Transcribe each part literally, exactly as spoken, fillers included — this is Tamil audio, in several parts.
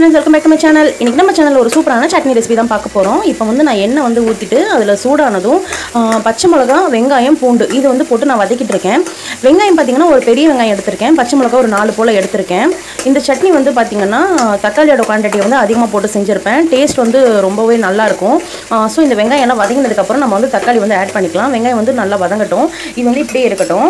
friends, welcome back to my channel. இன்னைக்கு நம்ம சேனல்ல ஒரு சூப்பரான சட்னி ரெசிபி தான் பார்க்க போறோம். இப்போ வந்து நான் எண்ணெய் வந்து ஊத்திட்டு அதுல சூடானதும் பச்சை மிளகாய், வெங்காயம், பூண்டு இது வந்து போட்டு நான் வதக்கிட்டு இருக்கேன். வெங்காயம் பாத்தீங்கன்னா ஒரு பெரிய வெங்காயம் எடுத்துர்க்கேன். பச்சை மிளகாய் ஒரு நாலு போல எடுத்துர்க்கேன். இந்த சட்னி வந்து பாத்தீங்கன்னா தக்காளியோட குவாண்டிட்டி வந்து அதிகமா போட்டு செஞ்சிருப்பேன். டேஸ்ட் வந்து ரொம்பவே நல்லா இருக்கும். சோ இந்த வெங்காயம் எல்லாம் வதங்கினதுக்கு அப்புறம் நம்ம வந்து தக்காளி வந்து ஆட் பண்ணிக்கலாம். வெங்காயம் வந்து நல்லா வதங்கட்டும். இது வந்து இப்படியே இருக்கட்டும்.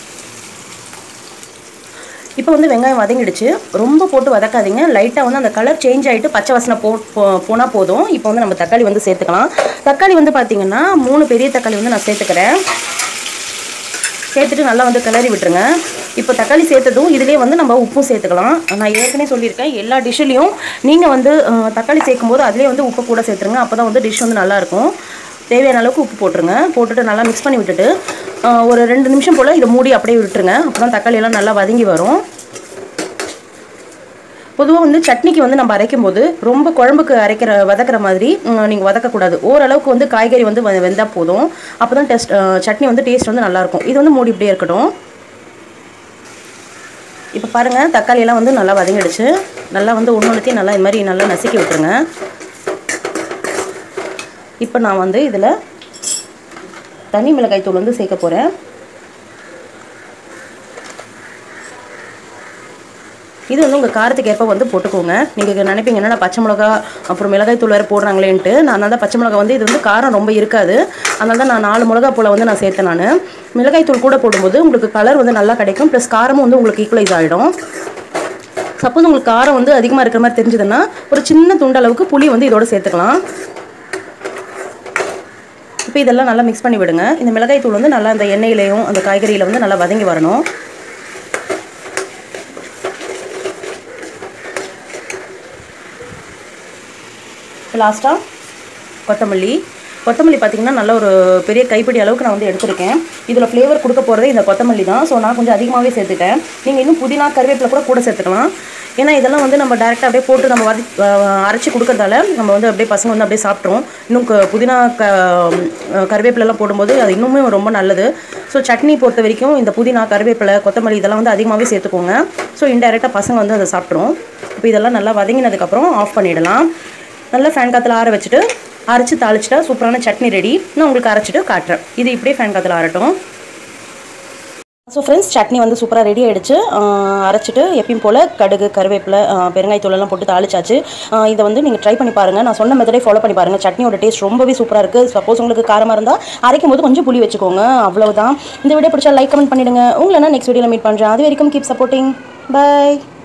இப்போ வந்து வெங்காயம் வதங்கிடுச்சு. ரொம்ப போட்டு வதக்காதீங்க. லைட்டா வந்து அந்த கலர் சேஞ்ச் ஆயிட்டு பச்சை வாசனை போனா போதும். இப்போ வந்து நம்ம தக்காளி வந்து சேர்த்துக்கலாம். தக்காளி வந்து பாத்தீங்கன்னா மூணு பெரிய தக்காளி வந்து நான் சேர்த்துக்கிறேன். சேர்த்துட்டு நல்லா வந்து கிளறி விட்டுருங்க. இப்போ தக்காளி சேர்த்ததும் இதுலேயே வந்து நம்ம உப்பும் சேர்த்துக்கலாம். நான் ஏற்கனவே சொல்லியிருக்கேன், எல்லா டிஷ்ஷுலையும் நீங்கள் வந்து தக்காளி சேர்க்கும் போது அதிலே வந்து உப்பு கூட சேர்த்துருங்க. அப்போ தான் வந்து டிஷ் வந்து நல்லாயிருக்கும். தேவையான அளவுக்கு உப்பு போட்டுருங்க. போட்டுட்டு நல்லா மிக்ஸ் பண்ணி விட்டுட்டு ஒரு ரெண்டு நிமிஷம் போல் இதை மூடி அப்படியே விட்டுருங்க. அப்போ தான் தக்காளி எல்லாம் நல்லா வதங்கி வரும். பொதுவாக வந்து சட்னிக்கு வந்து நம்ம அரைக்கும் போது ரொம்ப குழம்புக்கு அரைக்கிற வதக்கிற மாதிரி நீங்கள் வதக்கக்கூடாது. ஓரளவுக்கு வந்து காய்கறி வந்து வெந்தால் போதும். அப்போ தான் டேஸ்ட் சட்னி வந்து டேஸ்ட் வந்து நல்லாயிருக்கும். இது வந்து மூடி இப்படியே இருக்கட்டும். இப்போ பாருங்கள், தக்காளியெல்லாம் வந்து நல்லா வதங்கிடுச்சு. நல்லா வந்து ஒன்று ஒன்றுத்தையும் நல்லா இது மாதிரி நல்லா நசுக்கி விட்டுருங்க. இப்போ நான் வந்து இதில் தனி மிளகாய் தூள் வந்து சேர்க்க போகிறேன். இது வந்து உங்கள் காரத்துக்கு ஏற்ப வந்து போட்டுக்கோங்க. நீங்கள் நினைப்பீங்க என்னென்னா பச்சை மிளகா அப்புறம் மிளகாய் தூள் வேறு போடுறாங்களேன்ட்டு. நான் அதனால தான் பச்சை மிளகா வந்து இது வந்து காரம் ரொம்ப இருக்காது. அதனால தான் நான் நாலு மிளகா போல் வந்து நான் சேர்த்தேன். நான் மிளகாய் தூள் கூட போடும்போது உங்களுக்கு கலர் வந்து நல்லா கிடைக்கும். ப்ளஸ் காரமும் வந்து உங்களுக்கு ஈக்குவலைஸ் ஆகிடும். சப்போஸ் உங்களுக்கு காரம் வந்து அதிகமாக இருக்கிற மாதிரி தெரிஞ்சதுன்னா ஒரு சின்ன துண்டளவுக்கு புளி வந்து இதோட சேர்த்துக்கலாம். இப்போ இதெல்லாம் நல்லா மிக்ஸ் பண்ணி விடுங்க. இந்த மிளகாய் தூள் வந்து நல்லா அந்த எண்ணெயிலையும் அந்த காய்கறியில் வந்து நல்லா வதங்கி வரணும். லாஸ்ட்டாக கொத்தமல்லி கொத்தமல்லி பார்த்திங்கன்னா நல்ல ஒரு பெரிய கைப்பிடி அளவுக்கு நான் வந்து எடுத்துருக்கேன். இதில் ஃப்ளேவர் கொடுக்க போகிறதே இந்த கொத்தமல்லி தான். ஸோ நான் கொஞ்சம் அதிகமாகவே சேர்த்துட்டேன். நீங்கள் இன்னும் புதினா கருவேப்பிலை கூட கூட சேர்த்துக்கலாம். ஏன்னா இதெல்லாம் வந்து நம்ம டேரெக்டாக அப்படியே போட்டு நம்ம வதி அரைச்சி கொடுக்கறதால நம்ம வந்து அப்படியே பசங்க வந்து அப்படியே சாப்பிட்றோம். இன்னும் புதினா க கருவேப்பிலெல்லாம் போடும்போது அது இன்னுமே ரொம்ப நல்லது. ஸோ சட்னி பொறுத்த வரைக்கும் இந்த புதினா கருவேப்பிலை கொத்தமல்லி இதெல்லாம் வந்து அதிகமாகவே சேர்த்துக்கோங்க. ஸோ இன்டெரக்டாக பசங்க வந்து அதை சாப்பிட்றோம். இப்போ இதெல்லாம் நல்லா வதங்கினதுக்கப்புறம் ஆஃப் பண்ணிடலாம். நல்லா ஃபேன் காற்றுல ஆற வச்சுட்டு அரைச்சி தாளிச்சிட்டா சூப்பரான சட்னி ரெடி. நான் உங்களுக்கு அரைச்சிட்டு காட்டுறேன். இது இப்படியே ஃபேன் காற்றுல ஆறட்டும். ஸோ ஃப்ரெண்ட்ஸ், சட்னி வந்து சூப்பராக ரெடி ஆகிடுச்சு. அரைச்சிட்டு எப்பயும் போல் கடுகு கருவேப்பிலை பெருங்காயத்தூளெல்லாம் போட்டு தாளிச்சாச்சு. இதை வந்து நீங்கள் ட்ரை பண்ணி பாருங்கள். நான் சொன்ன மெத்தடே ஃபாலோ பண்ணி பாருங்கள். சட்னியோட டேஸ்ட் ரொம்பவே சூப்பராக இருக்குது. சப்போஸ் உங்களுக்கு காரமாக இருந்தால் அரைக்கும் போது கொஞ்சம் புளி வச்சுக்கோங்க. அவ்வளவுதான். இந்த வீடியோ பிடிச்சா லைக் கமெண்ட் பண்ணிவிடுங்க. உங்களை நான் நெக்ஸ்ட் வீடியோவில் மீட் பண்ணுறேன். அது வரைக்கும் கீப் சப்போர்ட்டிங். பை.